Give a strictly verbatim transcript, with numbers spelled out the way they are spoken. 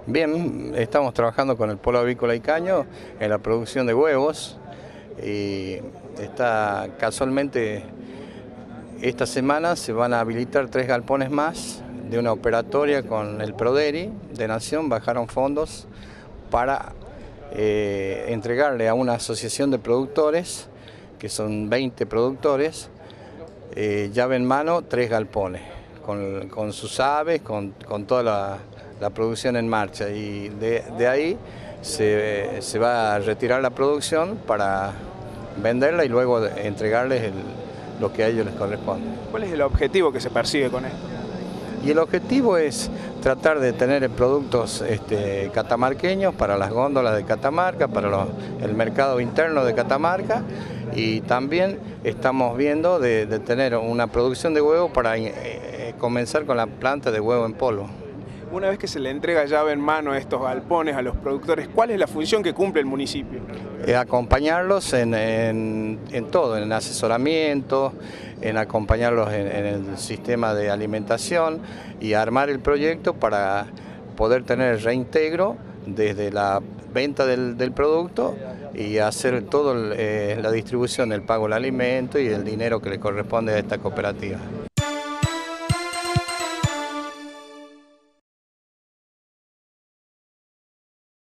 Bien, estamos trabajando con el Polo Avícola y Caño en la producción de huevos y está casualmente esta semana se van a habilitar tres galpones más de una operatoria con el Proderi de Nación. Bajaron fondos para eh, entregarle a una asociación de productores, que son veinte productores, eh, llave en mano, tres galpones, con, con sus aves, con, con toda la, la producción en marcha, y de, de ahí se, se va a retirar la producción para venderla y luego entregarles el, lo que a ellos les corresponde. ¿Cuál es el objetivo que se persigue con esto? Y el objetivo es tratar de tener productos este, catamarqueños para las góndolas de Catamarca, para los, el mercado interno de Catamarca, y también estamos viendo de, de tener una producción de huevo para eh, comenzar con la planta de huevo en polvo. Una vez que se le entrega llave en mano a estos galpones, a los productores, ¿cuál es la función que cumple el municipio? Eh, acompañarlos en, en, en todo, en el asesoramiento, en acompañarlos en, en el sistema de alimentación y armar el proyecto para poder tener el reintegro desde la venta del, del producto y hacer toda eh, la distribución, el pago del alimento y el dinero que le corresponde a esta cooperativa.